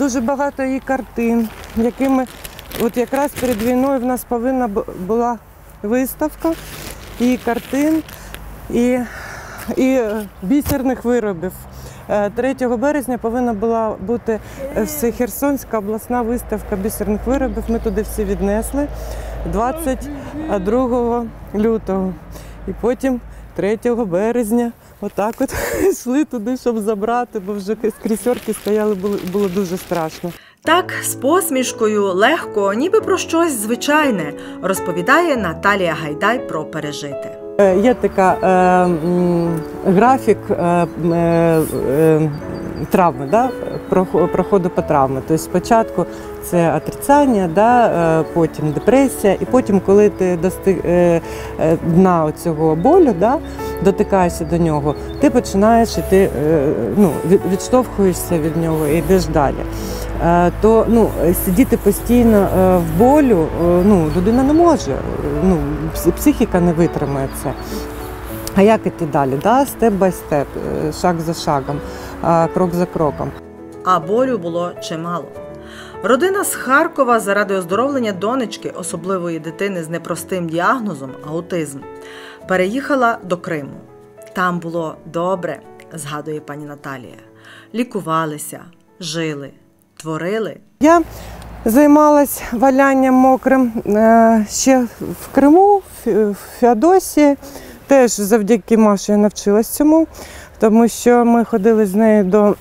дуже багато її картин, якими от якраз перед війною в нас повинна була виставка її картин і бісерних виробів. 3 березня повинна була бути Херсонська обласна виставка бісерних виробів. Ми туди всі віднесли 22 лютого. І потім 3 березня отак от йшли туди, щоб забрати, бо вже крісьорки стояли, було дуже страшно. Так, з посмішкою, легко, ніби про щось звичайне, розповідає Наталія Гайдай про пережите. Є така графік травми, да? Проходу по травмі. Тобто спочатку це отрицання, да? Потім депресія, і потім, коли ти достиг дна цього болю, да? Дотикаєшся до нього, ти починаєш іти, відштовхуєшся від нього і йдеш далі. То сидіти постійно в болю людина не може, психіка не витримає це. А як іти далі? Да? Степ бай степ, шаг за шагом, крок за кроком. А болю було чимало. Родина з Харкова заради оздоровлення донечки, особливої дитини з непростим діагнозом – аутизм, переїхала до Криму. Там було добре, згадує пані Наталія. Лікувалися, жили, творили. Я займалась валянням мокрим ще в Криму, в Феодосії. Теж завдяки Маші я навчилась цьому, тому що ми ходили з нею до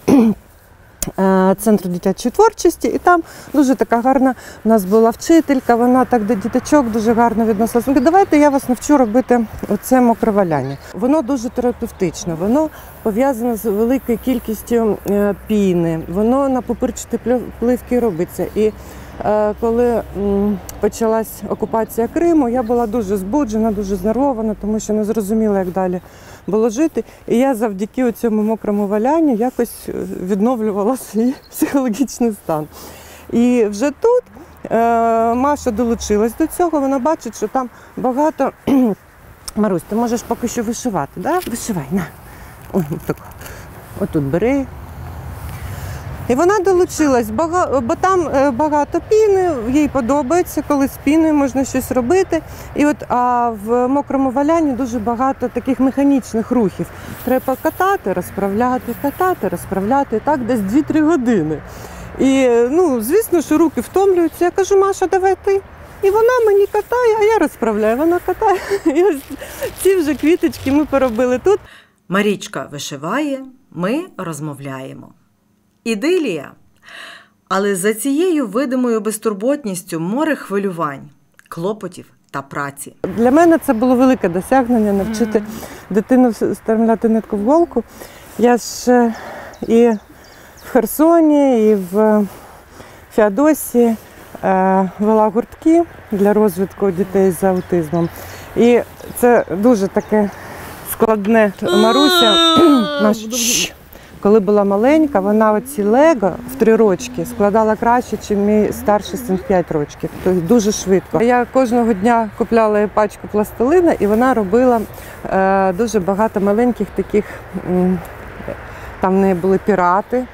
Центру дитячої творчості, і там дуже така гарна у нас була вчителька, вона так до діточок дуже гарно відносилася. Вона каже, давайте я вас навчу робити оце мокре валяння. Воно дуже терапевтичне, воно пов'язане з великою кількістю піни, воно на пупирчатій плівці робиться. І коли почалась окупація Криму, я була дуже збуджена, дуже знервована, тому що не зрозуміла, як далі було жити. І я завдяки цьому мокрому валянню якось відновлювала свій психологічний стан. І вже тут Маша долучилась до цього, вона бачить, що там багато... Марусь, ти можеш поки що вишивати, да? Вишивай, на. Ой, так. Отут бери. І вона долучилась, бо там багато піни, їй подобається, коли з піною можна щось робити. А в мокрому валянні дуже багато таких механічних рухів. Треба катати, розправляти, і так десь 2-3 години. І, звісно, що руки втомлюються. Я кажу, Маша, давай ти. І вона мені катає, а я розправляю, вона катає. І ось ці вже квіточки ми поробили тут. Марічка вишиває, ми розмовляємо. Ідилія. Але за цією видимою безтурботністю море хвилювань, клопотів та праці. Для мене це було велике досягнення навчити дитину вставляти нитку в голку. Я ж і в Херсоні, і в Феодосії вела гуртки для розвитку дітей з аутизмом. І це дуже таке складне. Маруся, коли була маленька, вона оці лего в 3 рочки складала краще, ніж мій старший син в 5 років. Тобто дуже швидко. Я кожного дня купляла їй пачку пластилина, і вона робила дуже багато маленьких таких, там в неї були пірати,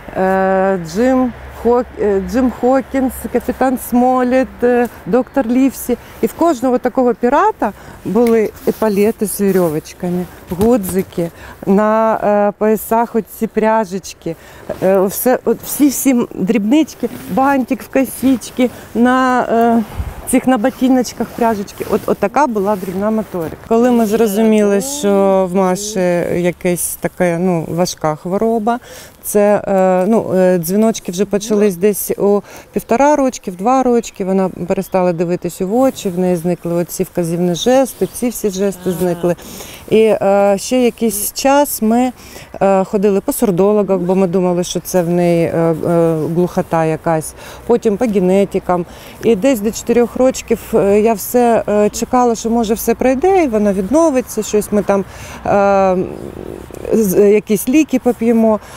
Джим Хокінс, капітан Смоліт, доктор Лівсі. І в кожного такого пірата були епалети з вірьовочками, гудзики, на поясах оці пряжечки, всі дрібнички, бантик в косички, на ботиночках пряжечки. От така була дрібна моторика. Коли ми зрозуміли, що в Маші якась така важка хвороба, це дзвіночки вже почались десь у 1,5 рочки, в 2 рочки. Вона перестала дивитись у очі, в неї зникли оці вказівні жести, ці всі жести зникли. І ще якийсь час ми ходили по сурдологах, бо ми думали, що це в неї глухота якась, потім по генетикам. І десь до 4 років я все чекала, що може все пройде, і вона відновиться, щось ми там, якісь ліки поп'ємо.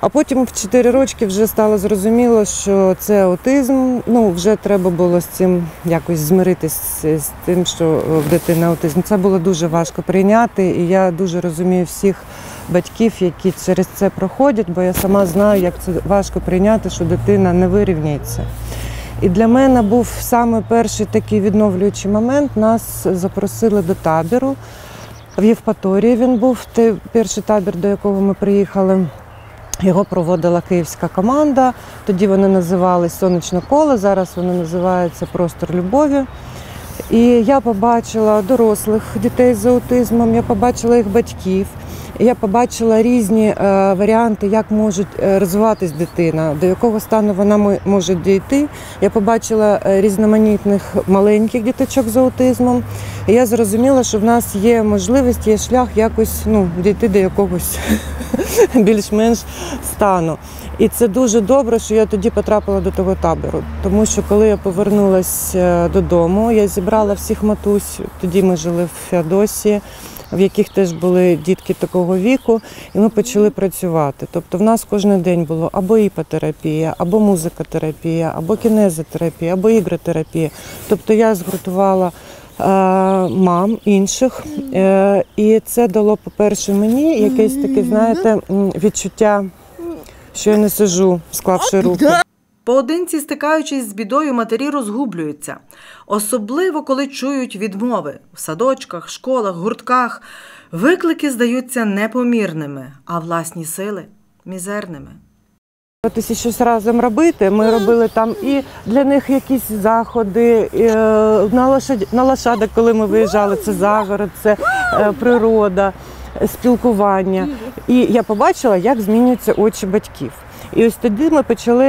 А потім в 4 рочки вже стало зрозуміло, що це аутизм. Ну, вже треба було з цим якось змиритися, з тим, що в дитини аутизм. Це було дуже важко прийняти, і я дуже розумію всіх батьків, які через це проходять, бо я сама знаю, як це важко прийняти, що дитина не вирівняється. І для мене був саме перший такий відновлюючий момент. Нас запросили до табору. В Євпаторії він був, перший табір, до якого ми приїхали. Його проводила київська команда. Тоді вони називались «Сонячне коло», зараз вони називаються «Простор любові». І я побачила дорослих дітей з аутизмом, я побачила їх батьків. Я побачила різні варіанти, як може розвиватись дитина, до якого стану вона може дійти. Я побачила різноманітних маленьких діточок з аутизмом. І я зрозуміла, що в нас є можливість, є шлях якось дійти до якогось більш-менш стану. І це дуже добре, що я тоді потрапила до того табору. Тому що коли я повернулася додому, я зібрала всіх матусь, тоді ми жили в Феодосії, в яких теж були дітки такого віку, і ми почали працювати. Тобто в нас кожен день було або іпотерапія, або музикотерапія, або кінезотерапія, або ігротерапія. Тобто я згуртувала мам інших, і це дало, по-перше, мені якесь таке, знаєте, відчуття, що я не сиджу, склавши руки. Поодинці, стикаючись з бідою, матері розгублюються. Особливо, коли чують відмови в садочках, школах, гуртках. Виклики здаються непомірними, а власні сили – мізерними. Якщо щось разом робити, ми робили там і для них якісь заходи, на лошадок, коли ми виїжджали, це загород, це природа, спілкування. І я побачила, як змінюються очі батьків. І ось тоді ми почали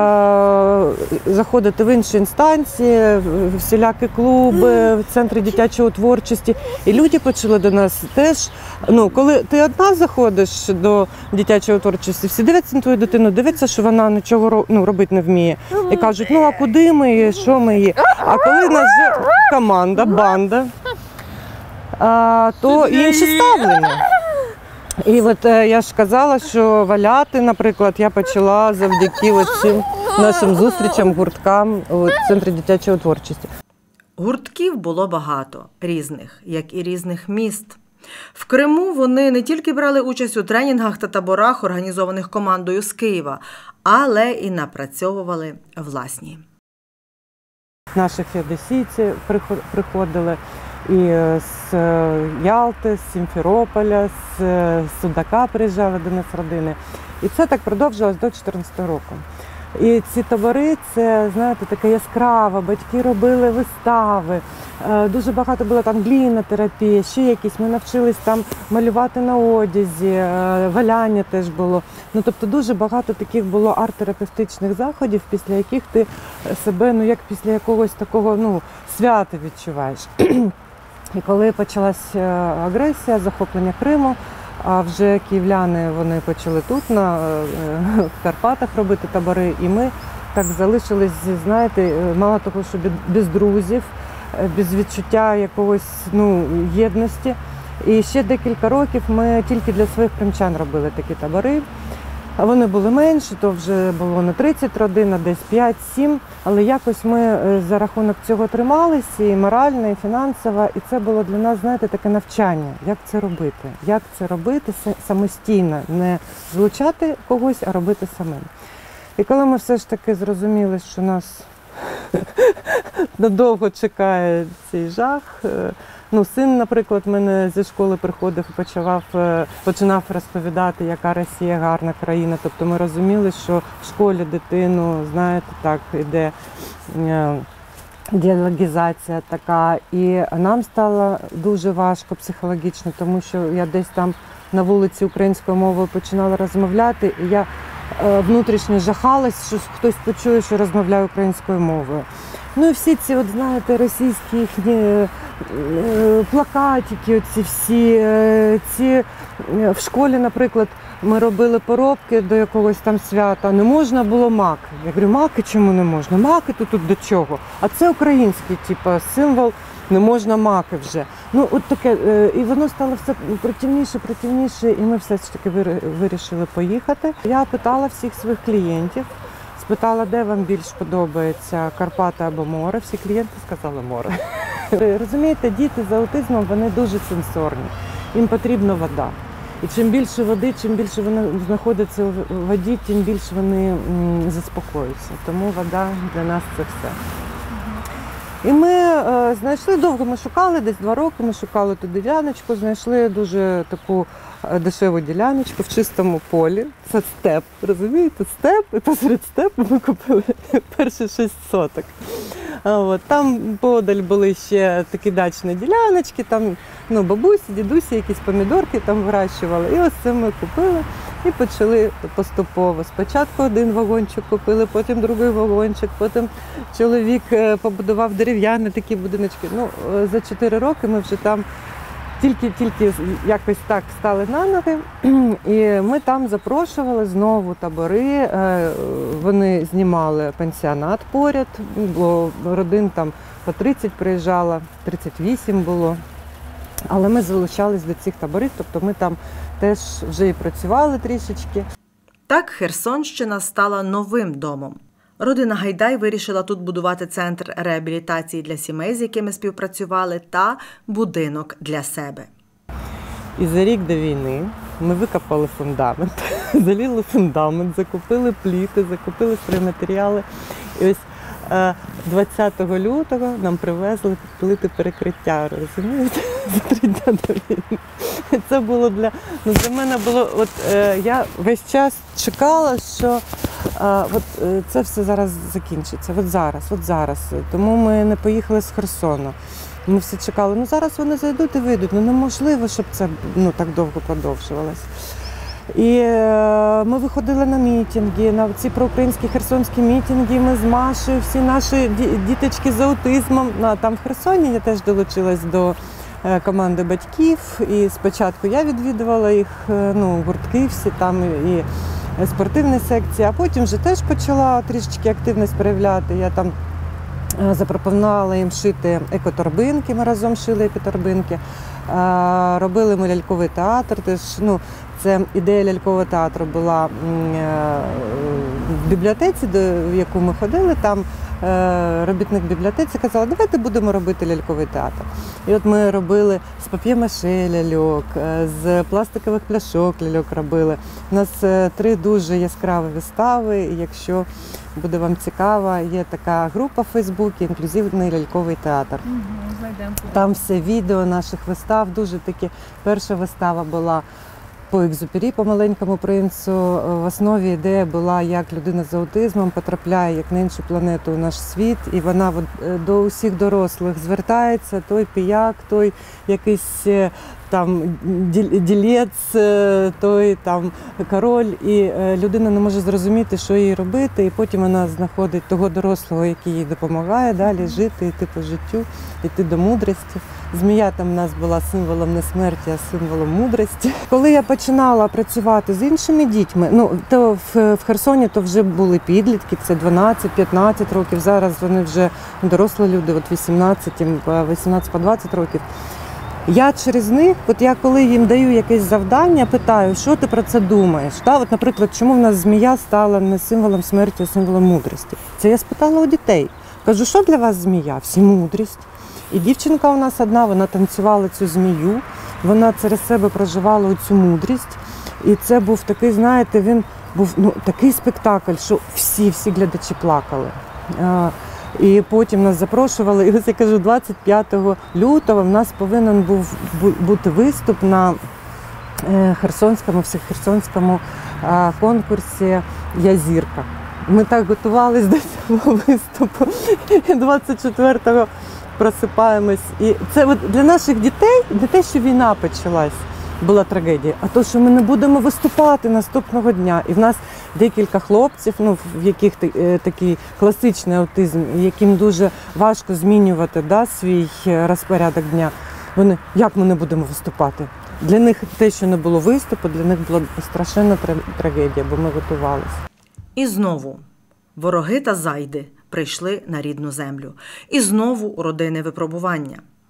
заходити в інші інстанції, в всілякі клуби, в центри дитячої творчості. І люди почали до нас теж, коли ти одна заходиш до дитячої творчості, всі дивляться на твою дитину, дивляться, що вона нічого робити не вміє. І кажуть, а куди ми її, що ми її? А коли в нас вже команда, банда, то інше ставлення. І от я ж казала, що валяти, наприклад, я почала завдяки цим нашим зустрічам, гурткам у Центрі дитячої творчості. Гуртків було багато, різних, як і різних міст. В Криму вони не тільки брали участь у тренінгах та таборах, організованих командою з Києва, але і напрацьовували власні. Наші феодосійці приходили і з Ялти, з Сімферополя, з Судака приїжджали до нас родини. І це так продовжилось до 2014 року. І ці табори, це, знаєте, таке яскраво, батьки робили вистави, дуже багато було там глінотерапії, ще якісь, ми навчились там малювати на одязі, валяння теж було. Тобто дуже багато таких було арт-терапевтичних заходів, після яких ти себе, як після якогось такого, свята відчуваєш. І коли почалась агресія, захоплення Криму, а вже київляни, вони почали тут, в Карпатах робити табори, і ми так залишились, знаєте, мало того, що без друзів, без відчуття якогось, єдності. І ще декілька років ми тільки для своїх кримчан робили такі табори. Вони були менші, то вже було не 30 родин, а десь 5-7. Але якось ми за рахунок цього трималися, і морально, і фінансово. І це було для нас, знаєте, таке навчання, як це робити. Як це робити самостійно, не залучати когось, а робити самим. І коли ми все ж таки зрозуміли, що нас надовго чекає цей жах, син, наприклад, мене зі школи приходив і починав розповідати, яка Росія гарна країна. Тобто ми розуміли, що в школі дитину, знаєте, так, іде діалогізація така. І нам стало дуже важко психологічно, тому що я десь там на вулиці українською мовою починала розмовляти, і я внутрішньо жахалась, що хтось почує, що розмовляю українською мовою. І всі ці, знаєте, російські їхні плакатики, оці всі, в школі, наприклад, ми робили поробки до якогось там свята, не можна було маки. Я говорю, маки чому не можна? Маки тут до чого? А це український, символ не можна маки вже. Ну, от таке, і воно стало все противніше, і ми все ж таки вирішили поїхати. Я питала всіх своїх клієнтів, спитала, де вам більш подобається, Карпати або море. Всі клієнти сказали море. Розумієте, діти з аутизмом, вони дуже сенсорні, їм потрібна вода. І чим більше води, чим більше вони знаходяться у воді, тим більше вони заспокоюються. Тому вода для нас це все. І ми знайшли, довго ми шукали, десь 2 роки ми шукали ту діляночку, знайшли дуже таку дешеву діляночку в чистому полі. Це степ, розумієте, степ, і посеред степу ми купили перші 6 соток. От, там подаль були ще такі дачні діляночки, там бабусі, дідусі якісь помідорки там вирощували. І ось це ми купили і почали поступово. Спочатку 1 вагончик купили, потім другий вагончик, потім чоловік побудував дерев'яні такі будиночки. Ну, за 4 роки ми вже там тільки якось так стали на ноги, і ми там запрошували знову табори, вони знімали пансіонат поряд, бо родин там по 30 приїжджало, 38 було, але ми залучались до цих таборів, тобто ми там теж вже і працювали трішечки. Так Херсонщина стала новим домом. Родина Гайдай вирішила тут будувати центр реабілітації для сімей, з якими співпрацювали, та будинок для себе. І за рік до війни ми викопали фундамент, залили фундамент, закупили пліти, закупили стройматеріали. І ось 20 лютого нам привезли плити перекриття, розумієте, за 3 дні до війни. Це було для мене було, я весь час чекала, що це все зараз закінчиться, от зараз. Тому ми не поїхали з Херсону. Ми всі чекали, зараз вони зайдуть і вийдуть, неможливо, щоб це так довго продовжувалось. І ми виходили на мітинги, на ці проукраїнські херсонські мітинги, ми з Машею, всі наші діточки з аутизмом. Там в Херсоні я теж долучилась до команди батьків, і спочатку я відвідувала їх, гуртки всі там, і спортивні секції, а потім вже теж почала трішечки активність проявляти. Я там запропонувала їм шити екоторбинки, ми разом шили екоторбинки. Робили ми ляльковий театр, теж, це ідея лялькового театру була в бібліотеці, в яку ми ходили, там робітник бібліотеці казав, давайте будемо робити ляльковий театр. І от ми робили з пап'є-маше ляльок, з пластикових пляшок ляльок робили. У нас 3 дуже яскраві вистави, і якщо буде вам цікаво, є така група в Фейсбуці «Інклюзивний ляльковий театр». Там все відео наших вистав, дуже такі. Перша вистава була по Екзюпері, по «Маленькому принцу». В основі ідея була, як людина з аутизмом потрапляє як на іншу планету у наш світ, і вона до усіх дорослих звертається, той піяк, той якийсь там ділець, той там король, і людина не може зрозуміти, що їй робити, і потім вона знаходить того дорослого, який їй допомагає далі жити, йти по життю, йти до мудрості. Змія там в нас була символом не смерті, а символом мудрості. Коли я починала працювати з іншими дітьми, то в Херсоні то вже були підлітки, це 12-15 років, зараз вони вже дорослі люди, 18 по 20 років. Я через них, я коли їм даю якесь завдання, питаю, що ти про це думаєш? Наприклад, чому в нас змія стала не символом смерті, а символом мудрості? Це я спитала у дітей. Кажу, що для вас змія? Всі мудрість. І дівчинка у нас одна, вона танцювала цю змію, вона через себе проживала цю мудрість. І це був такий, знаєте, він був такий спектакль, що всі глядачі плакали. І потім нас запрошували, і ось я кажу, 25 лютого в нас повинен був бути виступ на всехерсонському конкурсі «Я зірка». Ми так готувалися до цього виступу, і 24-го просипаємось. І це для наших дітей не те, що війна почалась, була трагедія, а то, що ми не будемо виступати наступного дня. І в нас декілька хлопців, в яких такий класичний аутизм, яким дуже важко змінювати свій розпорядок дня. Вони, як ми не будемо виступати? Для них те, що не було виступу, для них була страшенна трагедія, бо ми готувалися. І знову вороги та зайди прийшли на рідну землю. І знову родинне випробування.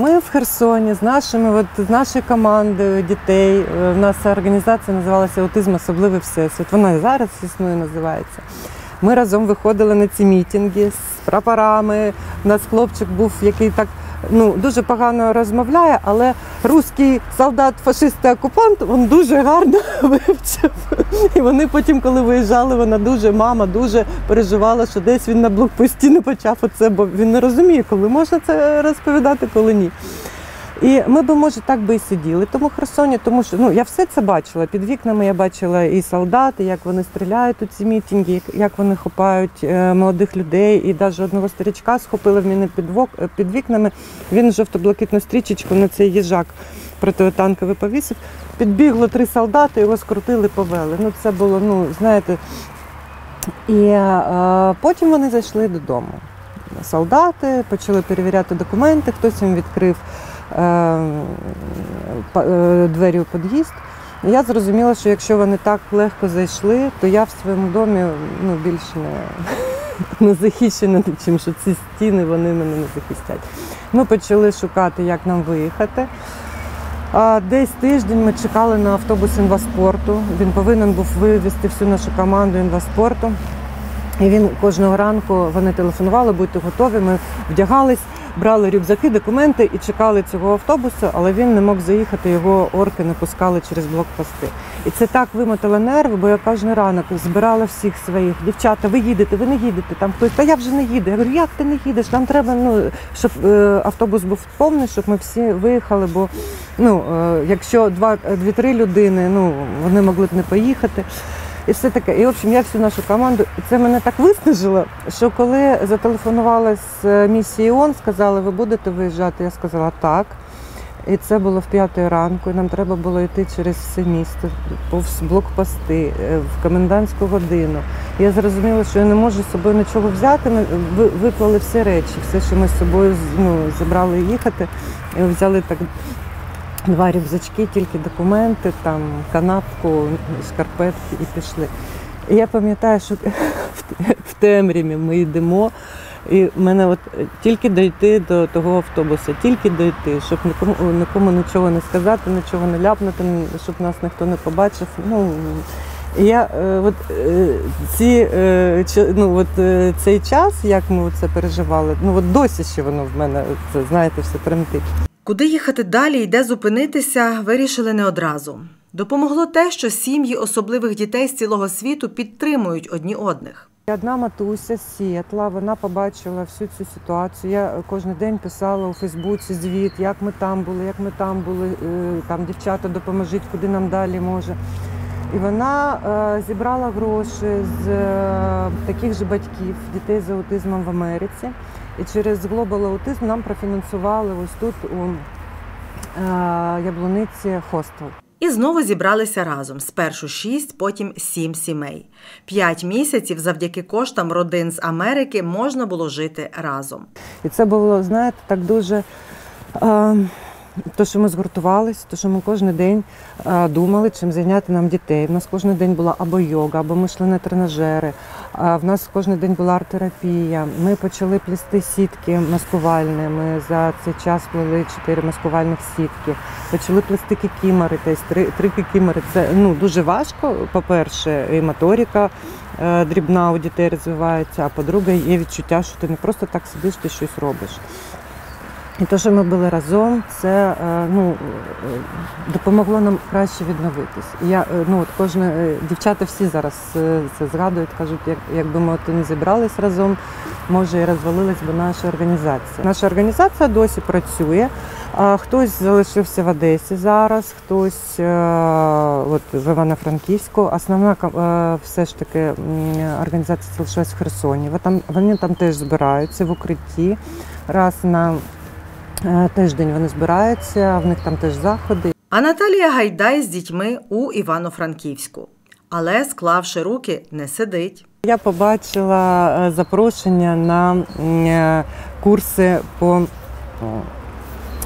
Ми в Херсоні з нашою командою дітей, у нас організація називалася «Аутизм. Особливий всесвіт». Вона і зараз існує, називається. Ми разом виходили на ці мітинги з прапорами. У нас хлопчик був, який так дуже погано розмовляє, але русський солдат, фашист і окупант, він дуже гарно вивчив. І вони потім, коли виїжджали, мама дуже переживала, що десь він на блокпості не почав оце, бо він не розуміє, коли можна це розповідати, коли ні. І ми б, може, так би і сиділи тому в Херсоні, тому що я все це бачила. Під вікнами я бачила і солдати, як вони стріляють у ці мітинги, як вони хапають молодих людей. І навіть одного старичка схопили в мене під вікнами. Він жовто-блакитну стрічечку на цей їжак протитанковий повісив. Підбігло 3 солдати, його скрутили, повели. Це було, знаєте. І потім вони зайшли додому. Солдати почали перевіряти документи, хтось їм відкрив двері у під'їзд. Я зрозуміла, що якщо вони так легко зайшли, то я в своєму домі більш не захищена, чим що ці стіни вони мене не захистять. Ми почали шукати, як нам виїхати. Десь тиждень ми чекали на автобус інваспорту. Він повинен був вивезти всю нашу команду інваспорту. І він кожного ранку, вони телефонували, будьте готові, ми вдягались, брали рюкзаки, документи і чекали цього автобусу, але він не мог заїхати, його орки не пускали через блокпости. І це так вимотало нерви, бо я кожен ранок збирала всіх своїх. Дівчата, ви їдете, ви не їдете. Там хтось, та я вже не їду. Я говорю, як ти не їдеш? Нам треба, щоб автобус був повний, щоб ми всі виїхали, бо якщо 2-3 людини, вони могли б не поїхати. І все таке. І, в общем, я всю нашу команду, і це мене так виснажило, що коли зателефонувала з місії ООН, сказали, ви будете виїжджати, я сказала, так. І це було в 5 ранку, і нам треба було йти через все місто, повз блокпости, в комендантську годину. І я зрозуміла, що я не можу з собою нічого взяти, ми виклали всі речі, все, що ми з собою зібрали їхати, і взяли так 2 рюкзачки, тільки документи, там, канапку, шкарпетки і пішли. І я пам'ятаю, що в темряві ми йдемо, і в мене тільки дійти до того автобуса, тільки дійти, щоб нікому нічого не сказати, нічого не ляпнути, щоб нас ніхто не побачив. І я цей час, як ми це переживали, досі ще воно в мене, знаєте, все тремтить. Куди їхати далі і де зупинитися, вирішили не одразу. Допомогло те, що сім'ї особливих дітей з цілого світу підтримують одні одних. Одна матуся з Сіетла, вона побачила всю цю ситуацію. Я кожен день писала у Фейсбуці звіт, як ми там були, там дівчата допоможіть, куди нам далі може. І вона зібрала гроші з таких же батьків, дітей з аутизмом в Америці. І через Global Autism нам профінансували ось тут у Яблуниці хостел. І знову зібралися разом. Спершу 6, потім 7 сімей. 5 місяців завдяки коштам родин з Америки можна було жити разом. І це було, знаєте, так дуже... То, що ми згуртувалися, то, що ми кожен день думали, чим зайняти нам дітей. У нас кожен день була або йога, або ми йшли на тренажери. В нас кожен день була арт-терапія. Ми почали плести сітки маскувальні. Ми за цей час плели 4 маскувальних сітки. Почали плести кікімори, тобто 3 кікімори. Це дуже важко, по-перше, і моторика дрібна у дітей розвивається, а по-друге, є відчуття, що ти не просто так сидиш, ти щось робиш. І те, що ми були разом, це допомогло нам краще відновитись. Дівчата всі зараз це згадують, кажуть, якби ми не зібрались разом, може і розвалилась би наша організація. Наша організація досі працює. Хтось залишився в Одесі зараз, хтось в Івано-Франківську. Основна все ж таки організація залишилась в Херсоні. Вони там теж збираються в укритті раз на тиждень вони збираються, в них там теж заходи. А Наталія Гайдай з дітьми у Івано-Франківську. Але, склавши руки, не сидить. Я побачила запрошення на курси по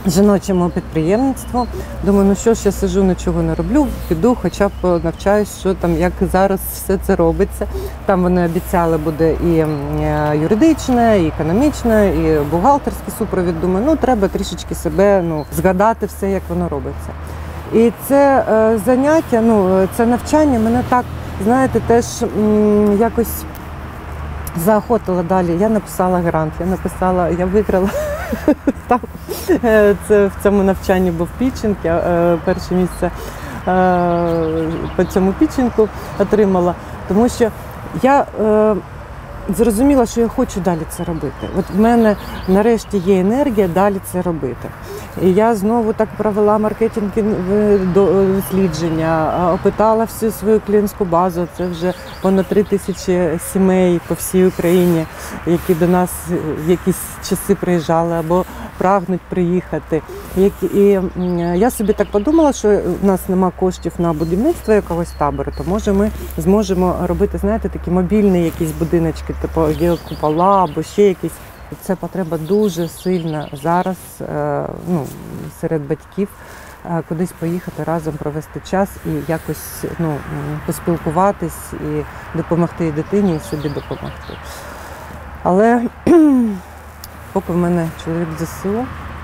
жіночому підприємництву. Думаю, ну що ж, я сиджу, нічого не роблю, піду, хоча б навчаюсь, що там, як зараз все це робиться. Там вони обіцяли, буде і юридичне, і економічне, і бухгалтерський супровід. Думаю, ну треба трішечки себе згадати все, як воно робиться. І це заняття, це навчання мене так, знаєте, теж якось заохотила далі. Я написала грант, я виграла. Там, це в цьому навчанні був пітчинг, я перше місце по цьому пітчингу отримала, тому що я зрозуміла, що я хочу далі це робити. От в мене нарешті є енергія далі це робити. І я знову так провела маркетингове дослідження, опитала всю свою клієнтську базу. Це вже понад 3000 сімей по всій Україні, які до нас в якісь часи приїжджали або прагнуть приїхати. І я собі так подумала, що в нас нема коштів на будівництво якогось табору, то може ми зможемо робити, знаєте, такі мобільні якісь будиночки, типу геокупола або ще якісь. Це потреба дуже сильна зараз серед батьків кудись поїхати разом провести час і якось поспілкуватись і допомогти і дитині, і собі допомогти. Але поки в мене чоловік в ЗСУ,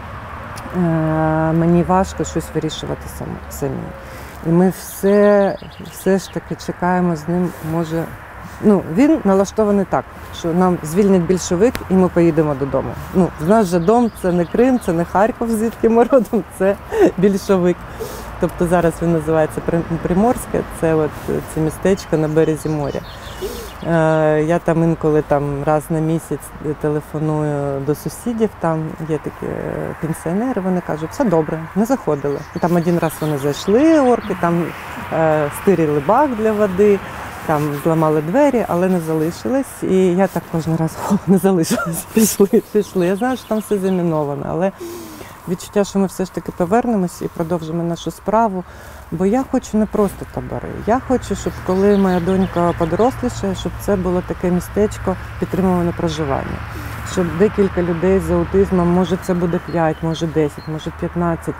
мені важко щось вирішувати самі. І ми все ж таки чекаємо з ним, може. Він налаштований так, що нам звільнять більшовик і ми поїдемо додому. В нас же дом – це не Крим, це не Харків, звідки ми родом, це більшовик. Тобто зараз він називається Приморське, це містечко на березі моря. Я там інколи раз на місяць телефоную до сусідів, там є такі пенсіонери, вони кажуть, все добре, не заходили. І там один раз вони зайшли, орки, там стирили бак для води, там зламали двері, але не залишились. І я так кожен раз не залишилась, пішли. Я знаю, що там все заміновано, але відчуття, що ми все ж таки повернемось і продовжимо нашу справу. Бо я хочу не просто табори. Я хочу, щоб коли моя донька подоросліше, щоб це було таке містечко підтримуване проживання. Щоб декілька людей з аутизмом, може це буде 5, може 10, може 15,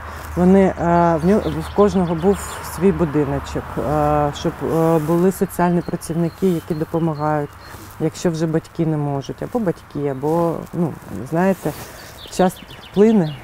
в кожного був свій будиночок, щоб були соціальні працівники, які допомагають, якщо вже батьки не можуть, або батьки, або, знаєте, час плине.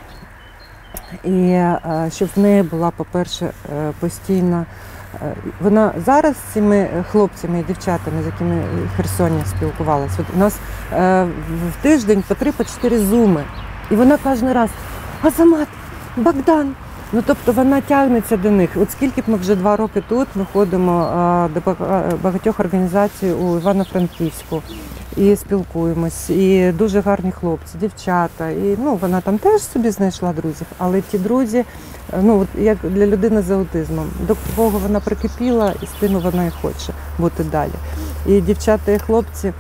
І щоб в неї була, по-перше, постійна. Вона зараз з цими хлопцями і дівчатами, з якими в Херсоні спілкувалася, у нас в тиждень по 3-4 зуми. І вона кожен раз: Азамат, Богдан. Тобто вона тягнеться до них. От скільки б ми вже 2 роки тут, ми ходимо до багатьох організацій у Івано-Франківську і спілкуємось. І дуже гарні хлопці, дівчата. І вона там теж собі знайшла друзів, але ті друзі, як для людини з аутизмом, до кого вона прикипіла, і з тим вона і хоче бути далі. І дівчата і хлопці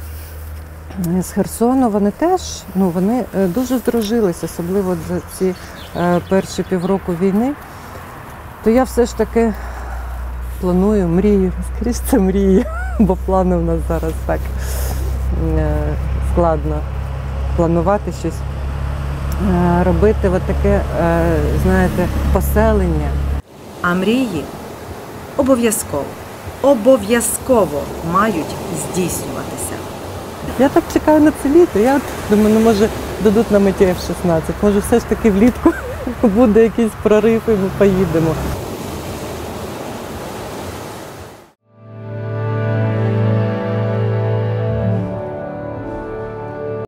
з Херсону, вони теж, вони дуже здружились, особливо за ці перші півроку війни. То я все ж таки планую, мрію, скоріше це мрію, бо плани в нас зараз так складно планувати щось, робити таке, знаєте, поселення. А мрії обов'язково мають здійснюватися. Я так чекаю на це літо. Я думаю, може дадуть нам ETF-16, може все ж таки влітку буде якийсь прорив і ми поїдемо.